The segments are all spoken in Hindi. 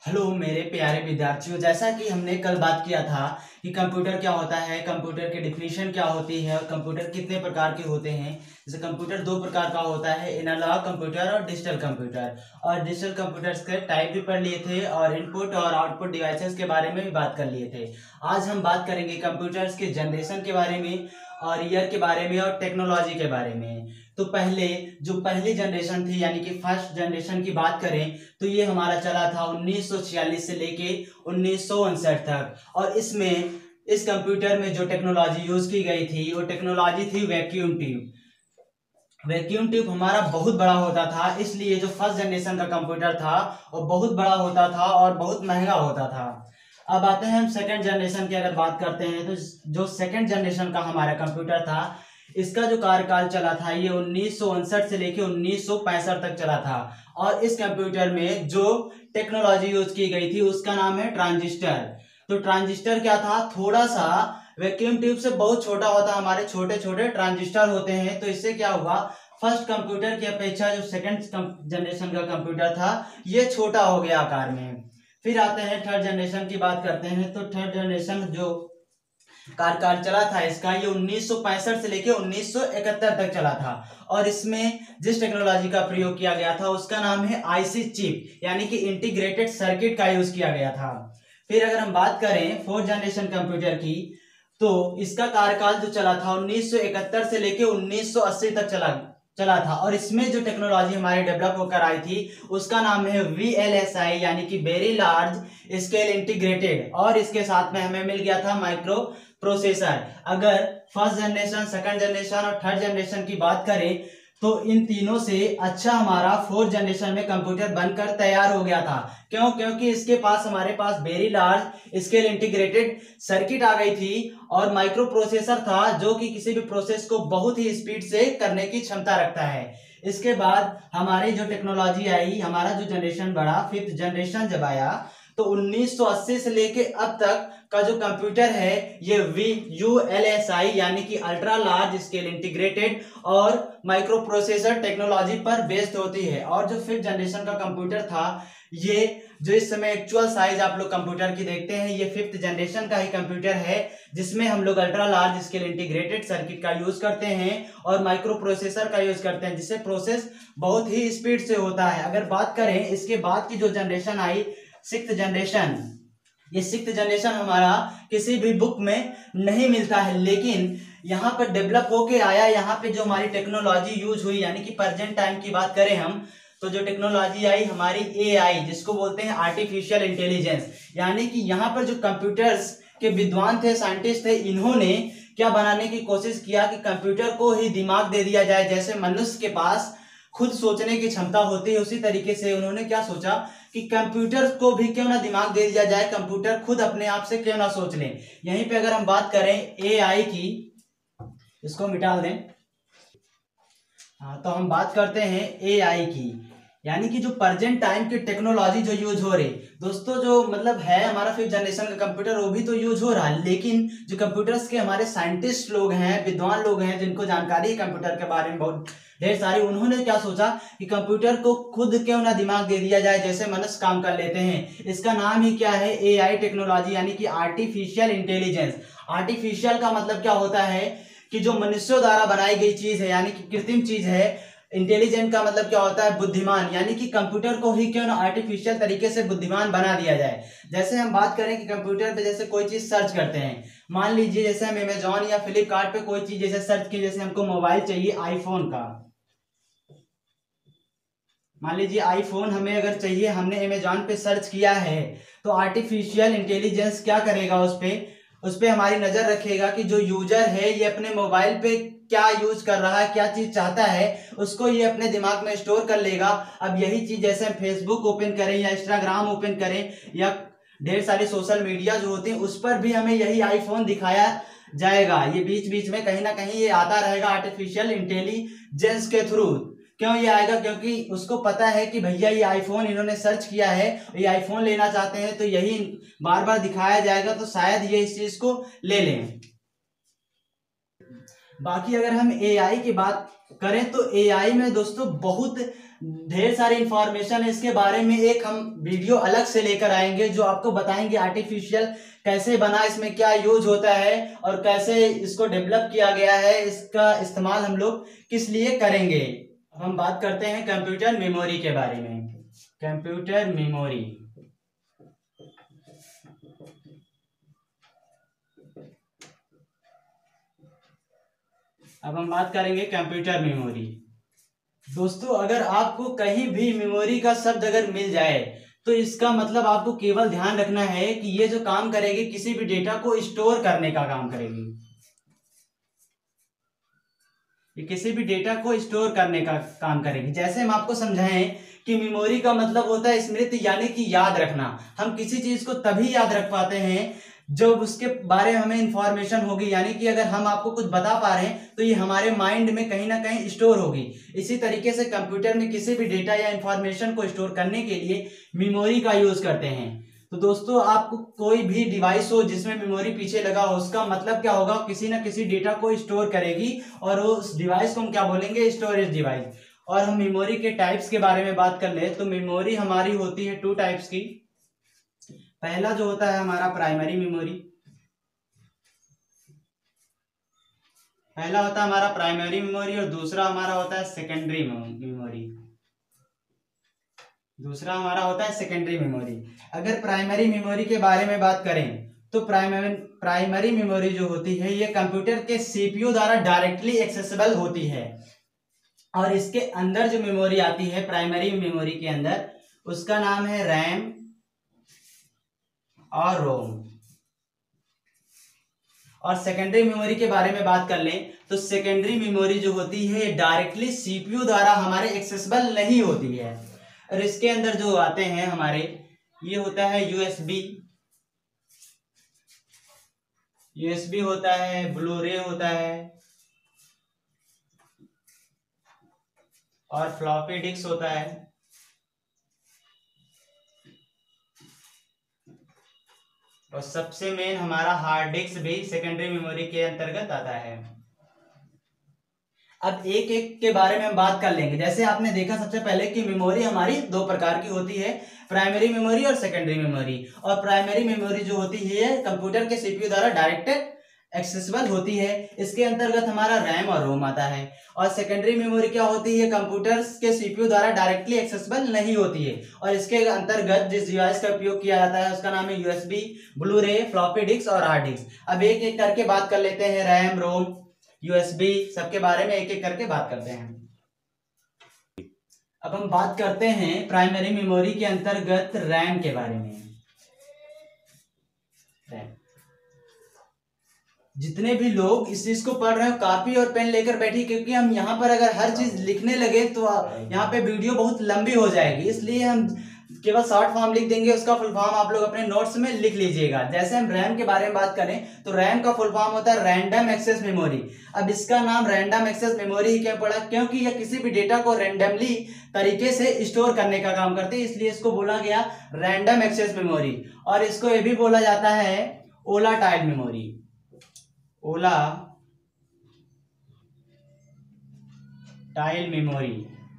हेलो मेरे प्यारे विद्यार्थियों, जैसा कि हमने कल बात किया था कि कंप्यूटर क्या होता है, कंप्यूटर की डिफिनीशन क्या होती है और कंप्यूटर कितने प्रकार के होते हैं। जैसे कंप्यूटर दो प्रकार का होता है, एनालॉग कंप्यूटर और डिजिटल कंप्यूटर। और डिजिटल कंप्यूटर्स के टाइप भी पढ़ लिए थे और इनपुट और आउटपुट डिवाइसेस के बारे में भी बात कर लिए थे। आज हम बात करेंगे कंप्यूटर्स के जनरेशन के बारे में और ईयर के बारे में और टेक्नोलॉजी के बारे में। तो पहले जो पहली जनरेशन थी यानी कि फर्स्ट जनरेशन की बात करें तो ये हमारा चला था 1946 से लेके 1959 तक। और इसमें इस कंप्यूटर में जो टेक्नोलॉजी यूज की गई थी वो टेक्नोलॉजी थी वैक्यूम ट्यूब। वैक्यूम ट्यूब हमारा बहुत बड़ा होता था, इसलिए जो फर्स्ट जनरेशन का कंप्यूटर था वो बहुत बड़ा होता था और बहुत महंगा होता था। अब आते हैं हम सेकंड जनरेशन की अगर बात करते हैं तो जो सेकंड जनरेशन का हमारा कंप्यूटर था इसका जो कार्यकाल चला था ये 1959 से लेके 1965 तक चला था। और इस कंप्यूटर में जो टेक्नोलॉजी यूज की गई थी उसका नाम है ट्रांजिस्टर। तो ट्रांजिस्टर क्या था, थोड़ा सा वैक्यूम ट्यूब से बहुत छोटा होता, हमारे छोटे छोटे ट्रांजिस्टर होते हैं। तो इससे क्या हुआ, फर्स्ट कंप्यूटर की अपेक्षा जो सेकंड जनरेशन का कंप्यूटर था ये छोटा हो गया आकार में। फिर आते हैं थर्ड जनरेशन की बात करते हैं तो थर्ड जनरेशन जो कार्यकाल चला था इसका ये 1965 से लेके 1971 तक चला था। और इसमें जिस टेक्नोलॉजी का प्रयोग किया गया था उसका नाम है आईसी चिप, यानी कि इंटीग्रेटेड सर्किट का यूज किया गया था। फिर अगर हम बात करें फोर्थ जनरेशन कंप्यूटर की तो इसका कार्यकाल जो चला था 1971 से लेके 1980 तक चला था। और इसमें जो टेक्नोलॉजी हमारी डेवलप होकर आई थी उसका नाम है VLSI, यानी कि वेरी लार्ज स्केल इंटीग्रेटेड। और इसके साथ में हमें मिल गया था माइक्रो प्रोसेसर। अगर फर्स्ट जनरेशन, सेकंड जनरेशन और थर्ड जनरेशन की बात करें तो इन तीनों से अच्छा हमारा फोर्थ जनरेशन में कंप्यूटर बनकर तैयार हो गया था। क्यों? क्योंकि इसके पास हमारे पास very large scale integrated circuit आ गई थी और माइक्रो प्रोसेसर था जो कि किसी भी प्रोसेस को बहुत ही स्पीड से करने की क्षमता रखता है। इसके बाद हमारी जो टेक्नोलॉजी आई, हमारा जो जनरेशन बढ़ा, फिफ्थ जनरेशन जब आया तो 1980 से लेके अब तक का जो कंप्यूटर है ये VLSI यानी कि अल्ट्रा लार्ज स्केल इंटीग्रेटेड और माइक्रो प्रोसेसर टेक्नोलॉजी पर बेस्ड होती है। और जो फिफ्थ जनरेशन का कंप्यूटर था ये जो इस समय एक्चुअल साइज आप लोग कंप्यूटर की देखते हैं ये फिफ्थ जनरेशन का ही कंप्यूटर है जिसमें हम लोग ultra large scale integrated circuit का यूज करते हैं और माइक्रो प्रोसेसर का यूज करते हैं जिससे प्रोसेस बहुत ही स्पीड से होता है। अगर बात करें इसके बाद की जो जनरेशन आई सिक्स्थ जनरेशन, ये सिक्स्थ जनरेशन हमारा किसी भी बुक में नहीं मिलता है, लेकिन यहाँ पर डेवलप होके आया। यहाँ पे जो हमारी टेक्नोलॉजी यूज हुई यानी कि प्रेजेंट टाइम की बात करें हम तो जो टेक्नोलॉजी आई हमारी AI, जिसको बोलते हैं आर्टिफिशियल इंटेलिजेंस। यानी कि यहाँ पर जो कंप्यूटर्स के विद्वान थे, साइंटिस्ट थे, इन्होंने क्या बनाने की कोशिश किया कि कंप्यूटर को ही दिमाग दे दिया जाए। जैसे मनुष्य के पास खुद सोचने की क्षमता होती है उसी तरीके से उन्होंने क्या सोचा कि कंप्यूटर को भी क्यों ना दिमाग दे दिया जाए, कंप्यूटर खुद अपने आप से क्यों ना सोच लें। यहीं पे अगर हम बात करें AI की, इसको मिटा दें। हाँ, तो हम बात करते हैं AI की, यानी कि जो प्रेजेंट टाइम की टेक्नोलॉजी जो यूज हो रही दोस्तों, जो मतलब है हमारा फिफ्थ जनरेशन का कंप्यूटर वो भी तो यूज हो रहा है, लेकिन जो कंप्यूटर्स के हमारे साइंटिस्ट लोग हैं, विद्वान लोग हैं जिनको जानकारी है कंप्यूटर के बारे में बहुत ढेर सारी, उन्होंने क्या सोचा कि कंप्यूटर को खुद क्यों ना दिमाग दे दिया जाए जैसे मनुष्य काम कर लेते हैं। इसका नाम ही क्या है, AI टेक्नोलॉजी, यानी कि आर्टिफिशियल इंटेलिजेंस। आर्टिफिशियल का मतलब क्या होता है कि जो मनुष्यों द्वारा बनाई गई चीज है यानी कि कृत्रिम चीज है। इंटेलिजेंट का मतलब क्या होता है, बुद्धिमान, यानी कि कंप्यूटर को ही क्यों ना आर्टिफिशियल तरीके से बुद्धिमान बना दिया जाए। जैसे हम बात करें कि कंप्यूटर पे जैसे कोई चीज सर्च करते हैं, मान लीजिए जैसे हम अमेजॉन या फ्लिपकार्ट पे कोई चीज जैसे सर्च की, जैसे हमको मोबाइल चाहिए आईफोन का, मान लीजिए आईफोन हमें अगर चाहिए, हमने अमेजॉन पे सर्च किया है तो आर्टिफिशियल इंटेलिजेंस क्या करेगा, उस पे हमारी नजर रखेगा कि जो यूजर है ये अपने मोबाइल पे क्या यूज कर रहा है, क्या चीज चाहता है, उसको ये अपने दिमाग में स्टोर कर लेगा। अब यही चीज जैसे हम फेसबुक ओपन करें या इंस्टाग्राम ओपन करें या ढेर सारी सोशल मीडिया जो होती है उस पर भी हमें यही आईफोन दिखाया जाएगा। ये बीच बीच में कहीं ना कहीं ये आता रहेगा आर्टिफिशियल इंटेलिजेंस के थ्रू। क्यों ये आएगा? क्योंकि उसको पता है कि भैया ये आईफोन इन्होंने सर्च किया है, ये आईफोन लेना चाहते हैं तो यही बार बार दिखाया जाएगा, तो शायद ये इस चीज को ले लें। बाकी अगर हम AI की बात करें तो AI में दोस्तों बहुत ढेर सारी इंफॉर्मेशन है इसके बारे में, एक हम वीडियो अलग से लेकर आएंगे जो आपको बताएंगे आर्टिफिशियल कैसे बना, इसमें क्या यूज होता है और कैसे इसको डेवलप किया गया है, इसका इस्तेमाल हम लोग किस लिए करेंगे। अब हम बात करते हैं कंप्यूटर मेमोरी के बारे में। कंप्यूटर मेमोरी, अब हम बात करेंगे कंप्यूटर मेमोरी। दोस्तों अगर आपको कहीं भी मेमोरी का शब्द अगर मिल जाए तो इसका मतलब आपको केवल ध्यान रखना है कि ये जो काम करेगी किसी भी डेटा को स्टोर करने का काम करेगी। ये किसी भी डेटा को स्टोर करने का काम करेगी। जैसे हम आपको समझाएं कि मेमोरी का मतलब होता है स्मृति, यानी कि याद रखना। हम किसी चीज को तभी याद रख पाते हैं जब उसके बारे में हमें इंफॉर्मेशन होगी, यानी कि अगर हम आपको कुछ बता पा रहे हैं तो ये हमारे माइंड में कहीं ना कहीं स्टोर होगी। इसी तरीके से कंप्यूटर में किसी भी डेटा या इंफॉर्मेशन को स्टोर करने के लिए मेमोरी का यूज करते हैं। तो दोस्तों आपको कोई भी डिवाइस हो जिसमें मेमोरी पीछे लगा हो, उसका मतलब क्या होगा, किसी ना किसी डेटा को स्टोर करेगी और वो उस डिवाइस को हम क्या बोलेंगे, स्टोरेज डिवाइस। और हम मेमोरी के टाइप्स के बारे में बात कर ले तो मेमोरी हमारी होती है 2 टाइप्स की। पहला जो होता है हमारा प्राइमरी मेमोरी, पहला होता है हमारा प्राइमरी मेमोरी और दूसरा हमारा होता है सेकेंडरी मेमोरी। दूसरा हमारा होता है सेकेंडरी मेमोरी। अगर प्राइमरी मेमोरी के बारे में बात करें तो प्राइमरी मेमोरी जो होती है ये कंप्यूटर के सीपीयू द्वारा डायरेक्टली एक्सेसिबल होती है और इसके अंदर जो मेमोरी आती है प्राइमरी मेमोरी के अंदर उसका नाम है रैम और रोम। और सेकेंडरी मेमोरी के बारे में बात कर लें तो सेकेंडरी मेमोरी जो होती है ये डायरेक्टली सीपीयू द्वारा हमारे एक्सेसिबल नहीं होती है और इसके अंदर जो आते हैं हमारे, ये होता है यूएसबी होता है, ब्लूरे होता है और फ्लॉपी डिस्क होता है। और सबसे मेन हमारा हार्ड डिस्क भी सेकेंडरी मेमोरी के अंतर्गत आता है। अब एक एक के बारे में हम बात कर लेंगे। जैसे आपने देखा सबसे पहले कि मेमोरी हमारी 2 प्रकार की होती है, प्राइमरी मेमोरी और सेकेंडरी मेमोरी। और प्राइमरी मेमोरी जो होती है कंप्यूटर के सीपीयू द्वारा डायरेक्ट एक्सेसिबल होती है, इसके अंतर्गत हमारा रैम और रोम आता है। और सेकेंडरी मेमोरी क्या होती है, कंप्यूटर के सीपीयू द्वारा डायरेक्टली एक्सेसिबल नहीं होती है और इसके अंतर्गत जिस डिवाइस का उपयोग किया जाता है उसका नाम है यूएसबी, ब्लूरे, फ्लॉपी डिस्क और हार्ड डिस्क। अब एक एक करके बात कर लेते हैं, रैम, रोम, यूएसबी, सबके बारे में एक एक करके बात करते हैं। अब हम बात करते हैं प्राइमरी मेमोरी के अंतर्गत रैम के बारे में। रैम, जितने भी लोग इस चीज को पढ़ रहे हो कापी और पेन लेकर बैठी, क्योंकि हम यहाँ पर अगर हर चीज लिखने लगे तो यहाँ पे वीडियो बहुत लंबी हो जाएगी, इसलिए हम केवल शॉर्ट फॉर्म लिख देंगे, उसका फुल फॉर्म आप लोग अपने नोट्स में लिख लीजिएगा। जैसे हम रैम के बारे में बात करें तो रैम का फुल फॉर्म होता है रैंडम एक्सेस मेमोरी। अब इसका नाम रैंडम एक्सेस मेमोरी क्यों पड़ा, क्योंकि यह किसी भी डेटा को रैंडमली तरीके से स्टोर करने का काम करती है, इसलिए इसको बोला गया रैंडम एक्सेस मेमोरी। और इसको ये भी बोला जाता है वोलाटाइल मेमोरी, वोलाटाइल मेमोरी,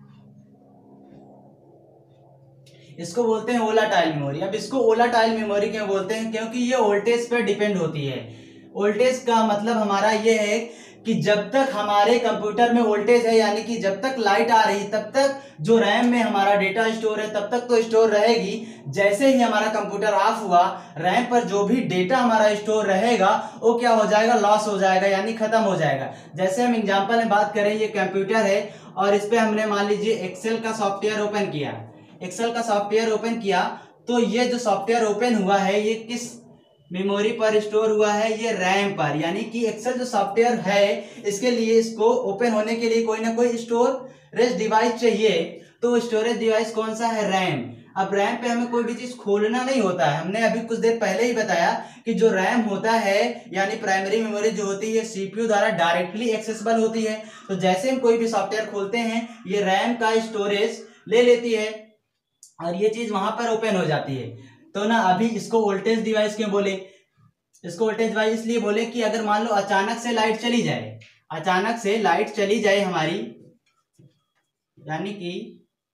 इसको बोलते हैं वोलाटाइल मेमोरी। अब इसको वोलाटाइल मेमोरी क्यों बोलते हैं, क्योंकि ये वोल्टेज पर डिपेंड होती है। वोल्टेज का मतलब हमारा ये है कि जब तक हमारे कंप्यूटर में वोल्टेज है, यानी कि जब तक लाइट आ रही तब तक जो रैम में हमारा डेटा स्टोर है तब तक तो स्टोर रहेगी। जैसे ही हमारा कंप्यूटर ऑफ हुआ, रैम पर जो भी डेटा हमारा स्टोर रहेगा वो क्या हो जाएगा, लॉस हो जाएगा, यानी खत्म हो जाएगा। जैसे हम एग्जांपल में बात करें, ये कंप्यूटर है और इस पे हमने मान लीजिए एक्सेल का सॉफ्टवेयर ओपन किया, एक्सेल का सॉफ्टवेयर ओपन किया तो ये जो सॉफ्टवेयर ओपन हुआ है ये किस मेमोरी पर स्टोर हुआ है, ये रैम पर। यानी कि एक्सेल जो सॉफ्टवेयर है इसके लिए, इसको ओपन होने के लिए कोई ना कोई स्टोरेज डिवाइस चाहिए, तो स्टोरेज डिवाइस कौन सा है, रैम। अब रैम पे हमें कोई भी चीज खोलना नहीं होता है। हमने अभी कुछ देर पहले ही बताया कि जो रैम होता है यानी प्राइमरी मेमोरी जो होती है सीपीयू द्वारा डायरेक्टली एक्सेसिबल होती है। तो जैसे हम कोई भी सॉफ्टवेयर खोलते हैं ये रैम का स्टोरेज ले लेती है और ये चीज वहां पर ओपन हो जाती है। तो ना अभी इसको वोल्टेज डिवाइस क्यों बोले, इसको वोल्टेज डिवाइस इसलिए बोले कि अगर मान लो अचानक से लाइट चली जाए, अचानक से लाइट चली जाए हमारी, यानी कि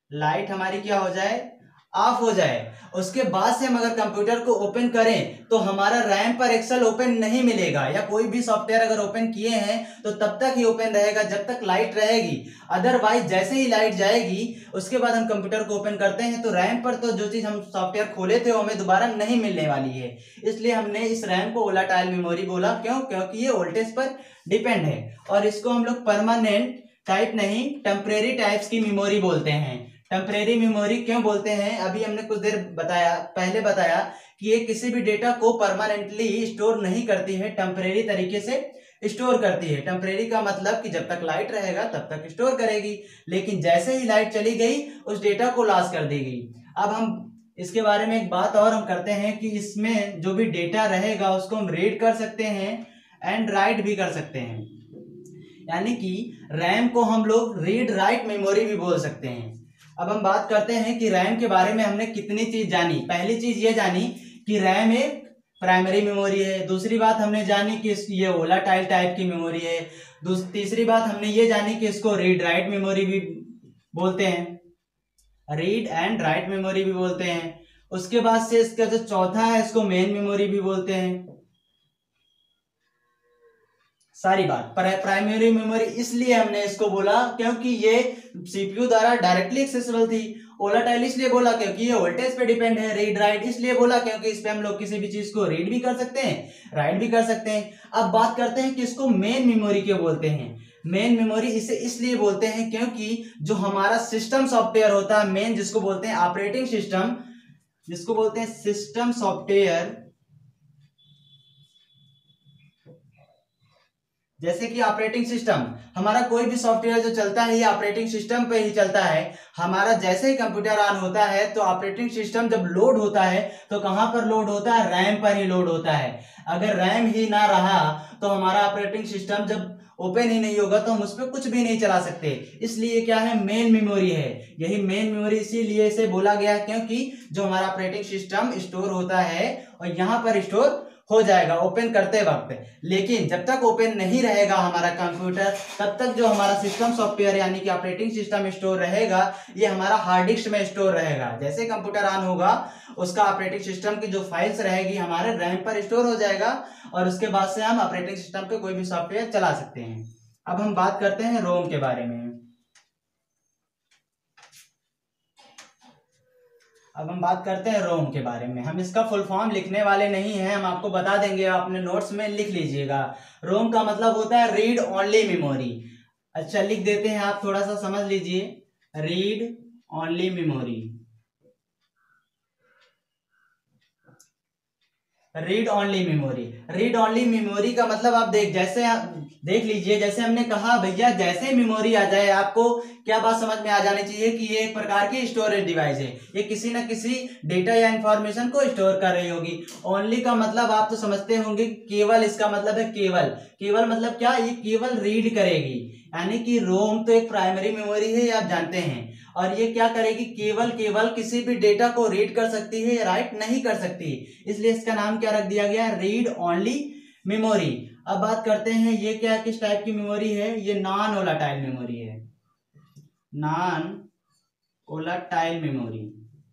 लाइट हमारी क्या हो जाए, ऑफ हो जाए। उसके बाद से हम अगर कंप्यूटर को ओपन करें तो हमारा रैम पर एक्सेल ओपन नहीं मिलेगा, या कोई भी सॉफ्टवेयर अगर ओपन किए हैं तो तब तक ही ओपन रहेगा जब तक लाइट रहेगी। अदरवाइज जैसे ही लाइट जाएगी उसके बाद हम कंप्यूटर को ओपन करते हैं तो रैम पर तो जो चीज हम सॉफ्टवेयर खोले थे वो हमें दोबारा नहीं मिलने वाली है। इसलिए हमने इस रैम को वोलेटाइल मेमोरी बोला। क्यों? क्योंकि ये वोल्टेज पर डिपेंड है। और इसको हम लोग परमानेंट टाइप नहीं, टेम्परेरी टाइप्स की मेमोरी बोलते हैं। टेम्परेरी मेमोरी क्यों बोलते हैं? अभी हमने कुछ देर पहले बताया कि ये किसी भी डेटा को परमानेंटली स्टोर नहीं करती है, टेम्परेरी तरीके से स्टोर करती है। टेम्परेरी का मतलब कि जब तक लाइट रहेगा तब तक स्टोर करेगी, लेकिन जैसे ही लाइट चली गई उस डेटा को लॉस कर देगी। अब हम इसके बारे में एक बात और हम करते हैं कि इसमें जो भी डेटा रहेगा उसको हम रीड कर सकते हैं एंड राइट भी कर सकते हैं। यानी कि रैम को हम लोग रीड राइट मेमोरी भी बोल सकते हैं। अब हम बात करते हैं कि रैम के बारे में हमने कितनी चीज जानी। पहली चीज ये जानी कि रैम एक प्राइमरी मेमोरी है। दूसरी बात हमने जानी कि ये वोलेटाइल टाइप की मेमोरी है। तीसरी बात हमने ये जानी कि इसको रीड राइट मेमोरी भी बोलते हैं, रीड एंड राइट मेमोरी भी बोलते हैं। उसके बाद से इसका जो चौथा है इसको मेन मेमोरी भी बोलते हैं। सारी बात प्राइमरी मेमोरी इसलिए हमने इसको बोला क्योंकि ये सीपीयू द्वारा डायरेक्टली एक्सेसिबल थी। वोलेटाइल इसलिए बोला क्योंकि ये वोल्टेज पे डिपेंड है। रीड राइट इसलिए बोला क्योंकि इस पे हम लोग किसी भी चीज को रीड भी कर सकते हैं, राइट भी कर सकते हैं। अब बात करते हैं कि इसको मेन मेमोरी क्यों बोलते हैं। मेन मेमोरी इसे इसलिए बोलते हैं क्योंकि जो हमारा सिस्टम सॉफ्टवेयर होता है, मेन जिसको बोलते हैं ऑपरेटिंग सिस्टम, जिसको बोलते हैं सिस्टम सॉफ्टवेयर, जैसे कि ऑपरेटिंग सिस्टम, हमारा कोई भी सॉफ्टवेयर जो चलता है ये ऑपरेटिंग सिस्टम पे ही चलता है। हमारा जैसे ही कंप्यूटर ऑन होता है तो ऑपरेटिंग सिस्टम जब लोड होता है तो कहां पर लोड होता है? रैम पर ही लोड होता है। अगर रैम ही ना रहा तो हमारा ऑपरेटिंग सिस्टम जब ओपन ही नहीं होगा तो हम उस पर कुछ भी नहीं चला सकते। इसलिए क्या है? मेन मेमोरी है। यही मेन मेमोरी इसीलिए इसे बोला गया क्योंकि जो हमारा ऑपरेटिंग सिस्टम स्टोर होता है और यहाँ पर स्टोर हो जाएगा ओपन करते वक्त। लेकिन जब तक ओपन नहीं रहेगा हमारा कंप्यूटर तब तक जो हमारा सिस्टम सॉफ्टवेयर यानी कि ऑपरेटिंग सिस्टम स्टोर रहेगा ये हमारा हार्ड डिस्क में स्टोर रहेगा। जैसे कंप्यूटर ऑन होगा उसका ऑपरेटिंग सिस्टम की जो फाइल्स रहेगी हमारे रैम पर स्टोर हो जाएगा और उसके बाद से हम ऑपरेटिंग सिस्टम पे कोई भी सॉफ्टवेयर चला सकते हैं। अब हम बात करते हैं रोम के बारे में। अब हम बात करते हैं रोम के बारे में। हम इसका फुल फॉर्म लिखने वाले नहीं हैं, हम आपको बता देंगे, आप अपने नोट्स में लिख लीजिएगा। रोम का मतलब होता है रीड ओनली मेमोरी। अच्छा लिख देते हैं, आप थोड़ा सा समझ लीजिए, read only memory. Read only memory, read only memory का मतलब आप देख लीजिए, जैसे हमने कहा भैया जैसे मेमोरी आ जाए आपको क्या बात समझ में आ जानी चाहिए कि ये एक प्रकार की स्टोरेज डिवाइस है, ये किसी न किसी डेटा या इंफॉर्मेशन को स्टोर कर रही होगी। ओनली का मतलब आप तो समझते होंगे, केवल इसका मतलब है केवल। केवल मतलब क्या? ये केवल रीड करेगी, यानी कि रोम तो एक प्राइमरी मेमोरी है, ये आप जानते हैं, और ये क्या करेगी? केवल किसी भी डेटा को रीड कर सकती है, राइट नहीं कर सकती, इसलिए इसका नाम क्या रख दिया गया? Read only memory. अब बात करते हैं ये क्या किस टाइप की मेमोरी है? ये नॉन वोलेटाइल मेमोरी है, नॉन वोलेटाइल मेमोरी।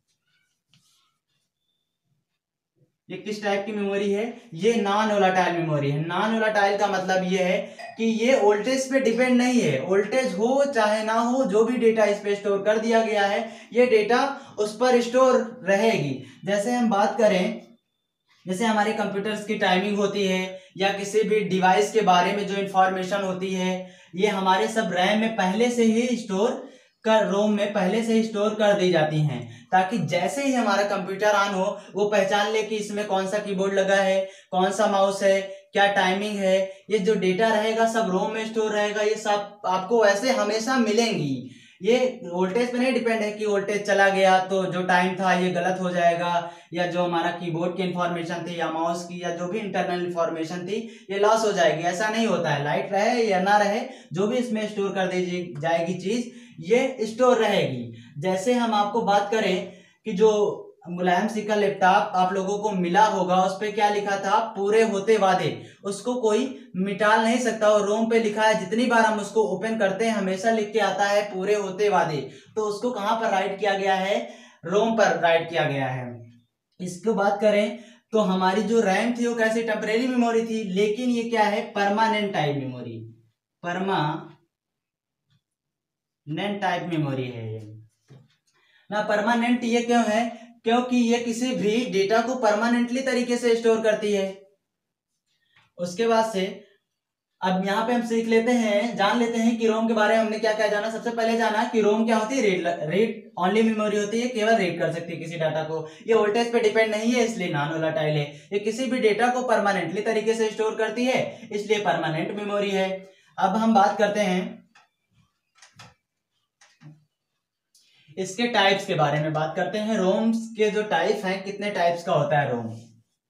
ये किस टाइप की मेमोरी है? ये नॉन वोलेटाइल मेमोरी है। नॉन वोलेटाइल का मतलब ये है कि ये वोल्टेज पे डिपेंड नहीं है, वोल्टेज हो चाहे ना हो जो भी डेटा इस पे स्टोर कर दिया गया है ये डेटा उस पर स्टोर रहेगी। जैसे हम बात करें, जैसे हमारे कंप्यूटर्स की टाइमिंग होती है या किसी भी डिवाइस के बारे में जो इंफॉर्मेशन होती है ये हमारे सब रैम में पहले से ही रोम में पहले से ही स्टोर कर दी जाती हैं, ताकि जैसे ही हमारा कंप्यूटर ऑन हो वो पहचान ले कि इसमें कौन सा कीबोर्ड लगा है, कौन सा माउस है, क्या टाइमिंग है। ये जो डेटा रहेगा सब रोम में स्टोर रहेगा, ये सब आपको ऐसे हमेशा मिलेंगी। ये वोल्टेज पे नहीं डिपेंड है कि वोल्टेज चला गया तो जो टाइम था ये गलत हो जाएगा, या जो हमारा कीबोर्ड की इंफॉर्मेशन थी या माउस की या जो भी इंटरनल इंफॉर्मेशन थी ये लॉस हो जाएगी। ऐसा नहीं होता है, लाइट रहे या ना रहे जो भी इसमें स्टोर कर दी जाएगी चीज ये स्टोर रहेगी। जैसे हम आपको बात करें कि जो मुलायम सिंह का लैपटॉप आप लोगों को मिला होगा, उस पे क्या लिखा था, पूरे होते वादे। उसको कोई मिटाल नहीं सकता, और रोम पे लिखा है, जितनी बार हम उसको ओपन करते हैं हमेशा लिख के आता है पूरे होते वादे। तो उसको कहां पर राइट किया गया है, रोम पर राइट किया गया है। इसको बात करें तो हमारी जो रैम थी वो कैसी, टेम्परेरी मेमोरी थी, लेकिन ये क्या है, permanent type memory, permanent type memory है ये ना। परमानेंट ये क्यों है, क्योंकि ये किसी भी डेटा को परमानेंटली तरीके से स्टोर करती है। उसके बाद से अब यहाँ पे हम सीख लेते हैं, जान लेते हैं कि रोम के बारे में हमने क्या क्या जाना। सबसे पहले जाना कि रोम क्या होती है, रीड ओनली मेमोरी होती है, केवल रीड कर सकती है किसी डाटा को। ये वोल्टेज पे डिपेंड नहीं है, इसलिए नॉन वोलेटाइल है। ये किसी भी डेटा को परमानेंटली तरीके से स्टोर करती है, इसलिए परमानेंट मेमोरी है। अब हम बात करते हैं इसके टाइप्स के बारे में, बात करते हैं रोम के जो टाइप हैं, कितने टाइप्स का होता है रोम।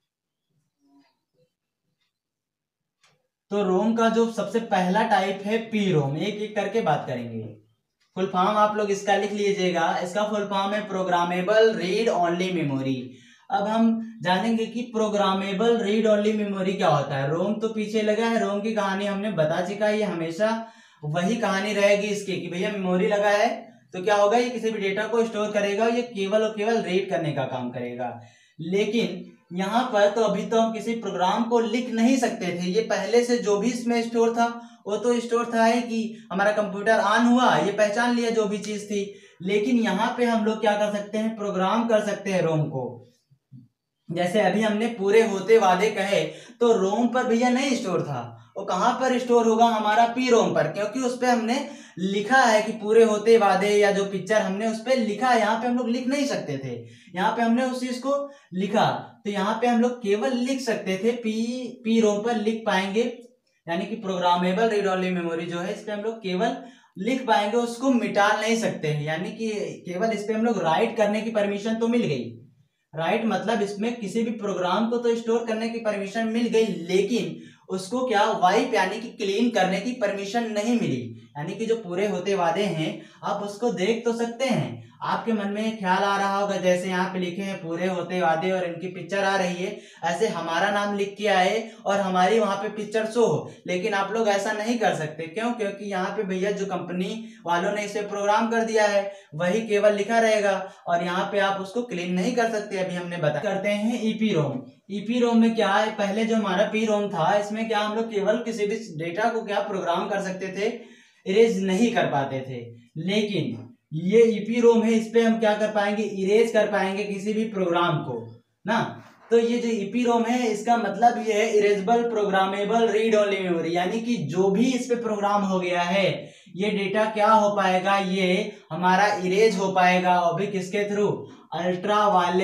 तो रोम का जो सबसे पहला टाइप है पी रोम, एक एक करके बात करेंगे। फुल फॉर्म आप लोग इसका लिख लीजिएगा, इसका फुल फॉर्म है प्रोग्रामेबल रीड ओनली मेमोरी। अब हम जानेंगे कि प्रोग्रामेबल रीड ओनली मेमोरी क्या होता है। रोम तो पीछे लगा है, रोम की कहानी हमने बता चुका है, ये हमेशा वही कहानी रहेगी इसकी कि भैया मेमोरी लगा है तो क्या होगा, ये किसी भी डेटा को स्टोर करेगा, ये केवल और केवल रीड करने का काम करेगा। लेकिन यहाँ पर तो अभी तो हम किसी प्रोग्राम को लिख नहीं सकते थे, ये पहले से जो भी इसमें स्टोर था वो तो स्टोर था है कि हमारा कंप्यूटर ऑन हुआ, ये पहचान लिया जो भी चीज थी। लेकिन यहाँ पे हम लोग क्या कर सकते हैं, प्रोग्राम कर सकते हैं रोम को। जैसे अभी हमने पूरे होते वादे कहे, तो रोम पर भैया नहीं स्टोर था, वो कहां पर स्टोर होगा, हमारा पी रोम पर, क्योंकि उस पर हमने लिखा है कि पूरे होते वादे, या जो पिक्चर हमने उस पर लिखा है। यहाँ पे हम लोग लिख नहीं सकते थे, यहाँ पे हमने उस चीज को लिखा, तो यहाँ पे हम लोग केवल लिख सकते थे, पी रोम पर लिख पाएंगे। यानी कि प्रोग्रामेबल रीड ओनली मेमोरी जो है, इस पे हम लोग केवल लिख पाएंगे, उसको मिटा नहीं सकते हैं। यानी कि केवल इस पे हम लोग राइट करने की परमिशन तो मिल गई, राइट मतलब इसमें किसी भी प्रोग्राम को तो स्टोर करने की परमिशन मिल गई, लेकिन उसको क्या वाइप यानी कि क्लीन करने की परमिशन नहीं मिली। यानी कि जो पूरे होते वादे हैं आप उसको देख तो सकते हैं, आपके मन में ख्याल आ रहा होगा, जैसे यहाँ पे लिखे हैं पूरे होते वादे और इनकी पिक्चर आ रही है, ऐसे हमारा नाम लिख के आए और हमारी वहां पे पिक्चर शो हो। लेकिन आप लोग ऐसा नहीं कर सकते, क्यों, क्योंकि यहाँ पे भैया जो कंपनी वालों ने इसे प्रोग्राम कर दिया है वही केवल लिखा रहेगा, और यहाँ पे आप उसको क्लीन नहीं कर सकते। अभी हमने बता करते हैं ईपी रोम। ईपी रोम में क्या है, पहले जो हमारा पी रोम था इसमें क्या हम लोग केवल किसी भी डेटा को क्या प्रोग्राम कर सकते थे, इरेज नहीं कर पाते थे। लेकिन ये ईपी रोम है, इस पे हम क्या कर पाएंगे, इरेज कर पाएंगे किसी भी प्रोग्राम को ना। तो ये जो ईपी रोम है इसका मतलब ये है erasable programmable read only memory, यानी कि जो भी इस पे प्रोग्राम हो गया है ये डेटा क्या हो पाएगा, ये हमारा इरेज हो पाएगा, और भी किसके थ्रू, अल्ट्रा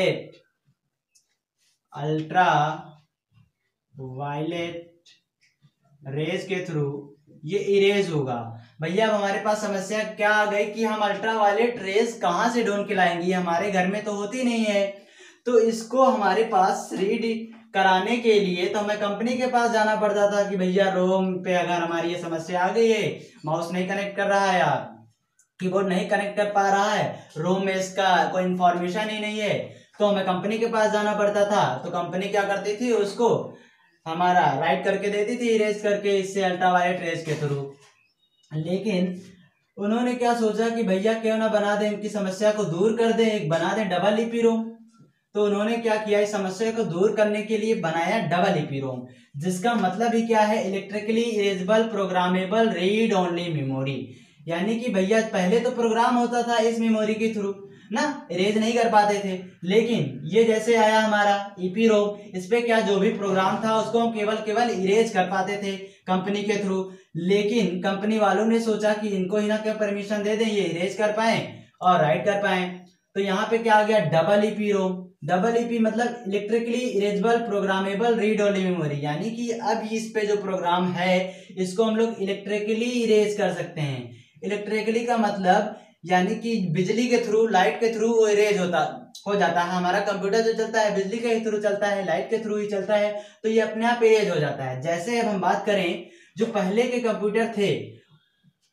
वायलेट रेज के थ्रू ये इरेज होगा। भैया अब हमारे पास समस्या क्या आ गई कि हम अल्ट्रा वायलेट रेज कहां से ढूंढ के लाएंगे, हमारे घर में तो होती नहीं है। तो इसको हमारे पास रीड कराने के लिए तो हमें कंपनी के पास जाना पड़ता था कि भैया रोम पे अगर हमारी ये समस्या आ गई है, माउस नहीं कनेक्ट कर रहा है या कीबोर्ड नहीं कनेक्ट कर पा रहा है, रोम में इसका कोई इंफॉर्मेशन ही नहीं है, तो हमें कंपनी के पास जाना पड़ता था। तो कंपनी क्या करती थी, उसको हमारा राइट करके देती थी, इरेज करके, इससे अल्ट्रावायलेट रेज के थ्रू। लेकिन उन्होंने क्या सोचा कि भैया क्यों ना बना दें, इनकी समस्या को दूर कर दें, एक बना दें डबल ईपी रोम। तो उन्होंने क्या किया, इस समस्या को दूर करने के लिए बनाया डबल ईपी रोम, जिसका मतलब ही क्या है, electrically erasable programmable read only memory. यानी कि भैया पहले तो प्रोग्राम होता था इस मेमोरी के थ्रू ना, इरेज नहीं कर पाते थे, लेकिन ये जैसे आया हमारा ईपी रोम, इस पे क्या जो भी प्रोग्राम था उसको हम केवल इरेज कर पाते थे कंपनी के थ्रू। लेकिन कंपनी वालों ने सोचा कि इनको ही ना क्या परमिशन दे दें, ये इरेज कर पाए और राइट कर पाए। तो यहाँ पे क्या आ गया, double EP ROM. Double EP मतलब electrically erasable programmable read only memory, यानी कि अब इस पे जो प्रोग्राम है इसको हम लोग इलेक्ट्रिकली इरेज कर सकते हैं। इलेक्ट्रिकली का मतलब यानी कि बिजली के थ्रू, लाइट के थ्रू वो इरेज हो जाता है। हमारा कंप्यूटर जो चलता है बिजली के थ्रू चलता है, लाइट के थ्रू ही चलता है, तो ये अपने आप इरेज हो जाता है। जैसे अब हम बात करें जो पहले के कंप्यूटर थे,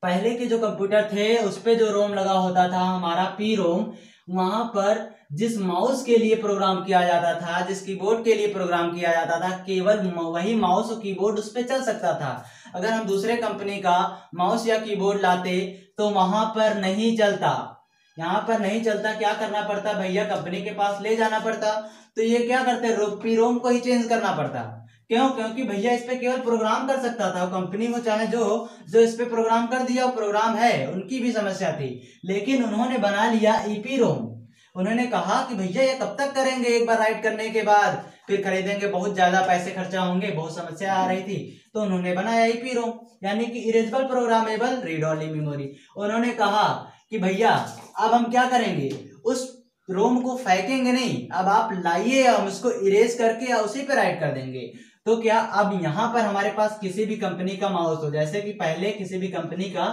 पहले के जो कंप्यूटर थे उस पे जो रोम लगा होता था हमारा पी रोम, वहां पर जिस माउस के लिए प्रोग्राम किया जाता था, जिस कीबोर्ड के लिए प्रोग्राम किया जाता था, केवल वही माउस और कीबोर्ड उस पे चल सकता था। अगर हम दूसरे कंपनी का माउस या कीबोर्ड लाते तो वहां पर नहीं चलता, यहाँ पर नहीं चलता। क्या करना पड़ता भैया, कंपनी के पास ले जाना पड़ता। तो ये क्या करते, पी रोम को ही चेंज करना पड़ता। क्यों? क्योंकि भैया इस पे केवल प्रोग्राम कर सकता था कंपनी को, चाहे जो जो इस पे प्रोग्राम कर दिया वो प्रोग्राम है, उनकी भी समस्या थी। लेकिन उन्होंने बना लिया ईपी रोम। उन्होंने कहा कि भैया ये कब तक करेंगे, एक बार राइट करने के बाद फिर खरीदेंगे, बहुत ज्यादा पैसे खर्चा होंगे, बहुत समस्या आ रही थी। तो उन्होंने बनाया ईपी रोम, यानी कि erasable programmable read only memory. उन्होंने कहा कि भैया अब हम क्या करेंगे, उस रोम को फेंकेंगे नहीं, अब आप लाइए, हम उसको इरेज करके उसी पे राइट कर देंगे। तो क्या अब यहाँ पर हमारे पास किसी भी कंपनी का माउस हो, जैसे कि पहले किसी भी कंपनी का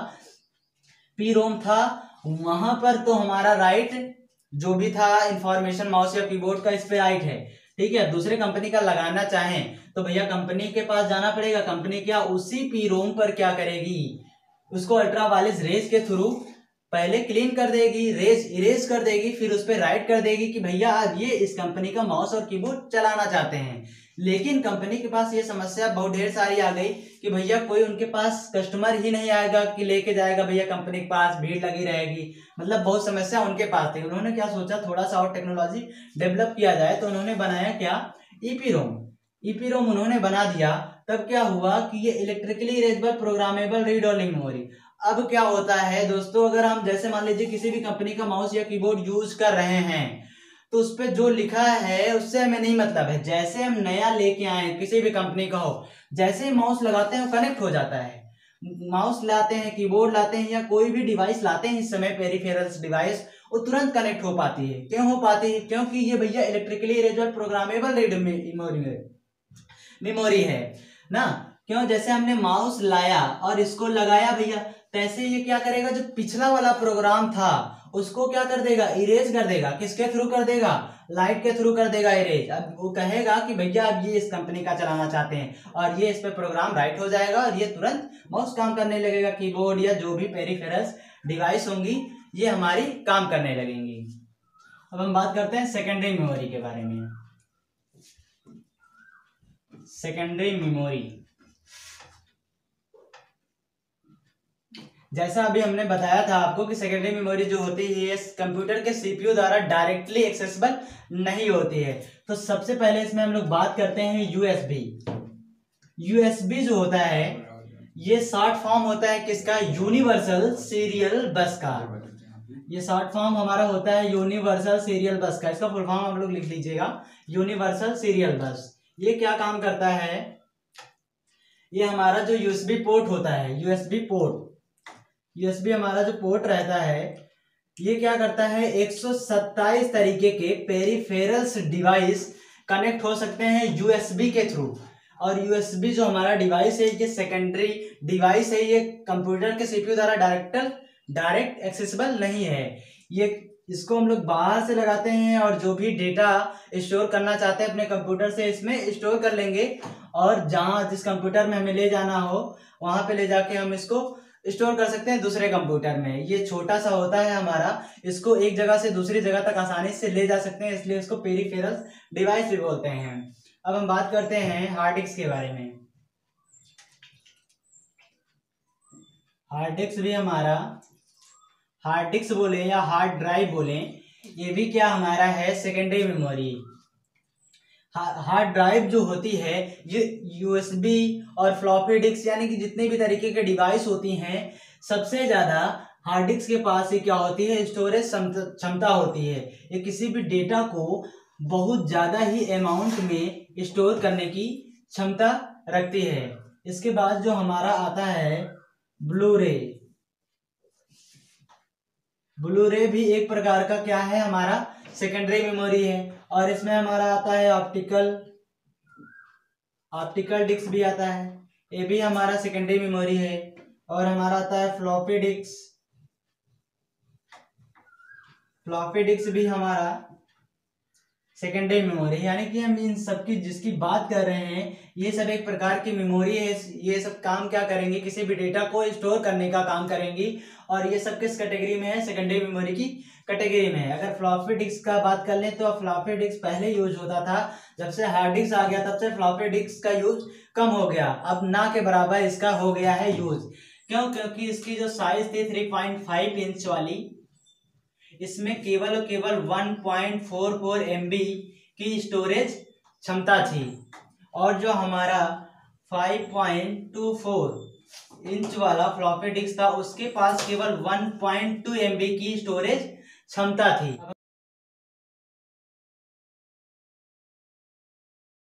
पी रोम था, वहां पर तो हमारा राइट जो भी था इंफॉर्मेशन माउस या कीबोर्ड का इस पे राइट है, ठीक है। दूसरे कंपनी का लगाना चाहें तो भैया कंपनी के पास जाना पड़ेगा। कंपनी क्या उसी पी रोम पर क्या करेगी, उसको अल्ट्रावायलेट रेज के थ्रू पहले क्लीन कर देगी, रेज इरेज कर देगी, फिर उस पर राइट कर देगी कि भैया आप ये इस कंपनी का माउस और कीबोर्ड चलाना चाहते हैं। लेकिन कंपनी के पास ये समस्या बहुत ढेर सारी आ गई कि भैया कोई उनके पास कस्टमर ही नहीं आएगा कि लेके जाएगा, भैया कंपनी के पास भीड़ लगी रहेगी, मतलब बहुत समस्या उनके पास थी। उन्होंने क्या सोचा, थोड़ा सा और टेक्नोलॉजी डेवलप किया जाए, तो उन्होंने बनाया क्या, ईपी रोम। ईपी रोम उन्होंने बना दिया। तब क्या हुआ कि ये electrically erasable programmable read only memory. अब क्या होता है दोस्तों, अगर हम जैसे मान लीजिए किसी भी कंपनी का माउस या कीबोर्ड यूज कर रहे हैं तो उस पर जो लिखा है उससे हमें नहीं मतलब है। जैसे हम नया लेके आए, किसी भी कंपनी का हो, जैसे ही माउस लगाते हैं वो कनेक्ट हो जाता है। माउस लाते हैं, कीबोर्ड लाते हैं या कोई भी डिवाइस लाते हैं इस समय, पेरिफेरल्स डिवाइस, वो तुरंत कनेक्ट हो पाती है। क्यों हो पाती है? क्योंकि ये भैया electrically erasable programmable read memory है ना। क्यों? जैसे हमने माउस लाया और इसको लगाया भैया, तैसे ये क्या करेगा, जो पिछला वाला प्रोग्राम था उसको क्या कर देगा, इरेज कर देगा। किसके थ्रू कर देगा? लाइट के थ्रू कर देगा इरेज। अब वो कहेगा कि भैया अब ये इस कंपनी का चलाना चाहते हैं, और ये इस पे प्रोग्राम राइट हो जाएगा और ये तुरंत माउस काम करने लगेगा, कीबोर्ड या जो भी पेरिफेरल्स डिवाइस होंगी ये हमारी काम करने लगेंगी। अब हम बात करते हैं सेकेंडरी मेमोरी के बारे में। सेकेंडरी मेमोरी, जैसा अभी हमने बताया था आपको कि सेकेंडरी मेमोरी जो होती है कंप्यूटर के सीपीयू द्वारा डायरेक्टली एक्सेसिबल नहीं होती है। तो सबसे पहले इसमें हम लोग बात करते हैं यूएसबी। यूएसबी जो होता है ये शॉर्ट फॉर्म होता है किसका, यूनिवर्सल सीरियल बस का। ये शॉर्ट फॉर्म हमारा होता है यूनिवर्सल सीरियल बस का। इसका फुल फॉर्म आप लोग लिख लीजिएगा, यूनिवर्सल सीरियल बस। ये क्या काम करता है, ये हमारा जो यूएसबी पोर्ट होता है, यूएसबी पोर्ट, यूएसबी हमारा जो पोर्ट रहता है ये क्या करता है, 127 तरीके के पेरिफेरल्स डिवाइस कनेक्ट हो सकते हैं यूएसबी के थ्रू। और यूएसबी जो हमारा डिवाइस है ये सेकेंडरी डिवाइस है, ये कंप्यूटर के सीपीयू द्वारा डायरेक्ट एक्सेसिबल नहीं है। ये इसको हम लोग बाहर से लगाते हैं और जो भी डेटा स्टोर करना चाहते हैं अपने कंप्यूटर से इसमें स्टोर कर लेंगे, और जहां जिस कंप्यूटर में हमें ले जाना हो वहां पे ले जाके हम इसको स्टोर कर सकते हैं दूसरे कंप्यूटर में। ये छोटा सा होता है हमारा, इसको एक जगह से दूसरी जगह तक आसानी से ले जा सकते हैं, इसलिए इसको पेरिफेरल्स डिवाइस भी बोलते हैं। अब हम बात करते हैं हार्ड डिस्क के बारे में। हार्ड डिस्क भी हमारा, हार्ड डिस्क बोले या हार्ड ड्राइव बोले, ये भी क्या हमारा है, सेकेंडरी मेमोरी। हार्ड ड्राइव जो होती है ये यूएसबी और फ्लॉपी डिस्क यानी कि जितने भी तरीके के डिवाइस होती हैं, सबसे ज्यादा हार्ड डिस्क के पास ये क्या होती है, स्टोरेज क्षमता होती है। ये किसी भी डेटा को बहुत ज्यादा ही अमाउंट में स्टोर करने की क्षमता रखती है। इसके बाद जो हमारा आता है ब्लू-रे। ब्लू-रे भी एक प्रकार का क्या है, हमारा सेकेंडरी मेमोरी है। और इसमें हमारा आता है ऑप्टिकल डिस्क भी आता है, ये भी हमारा सेकेंडरी मेमोरी है। और हमारा आता है फ्लॉपी डिस्क, फ्लॉपी डिस्क भी हमारा सेकेंडरी मेमोरी, यानी कि हम इन सब की जिसकी बात कर रहे हैं ये सब एक प्रकार की मेमोरी है। ये सब काम क्या करेंगे, किसी भी डेटा को स्टोर करने का काम करेंगी, और ये सब किस कैटेगरी में है, सेकेंडरी मेमोरी की कैटेगरी में है। अगर फ्लॉपी डिस्क का बात कर लें तो फ्लॉपी डिस्क पहले यूज होता था, जब से हार्ड डिस्क आ गया तब से फ्लॉपी डिस्क का यूज कम हो गया, अब ना के बराबर इसका हो गया है यूज। क्यों? क्योंकि इसकी जो साइज थी 3.5 इंच वाली, इसमें केवल और केवल 1.44 MB की स्टोरेज क्षमता थी, और जो हमारा 5.24 इंच वाला फ्लॉपी डिस्क था उसके पास केवल 1.2 MB की स्टोरेज क्षमता थी।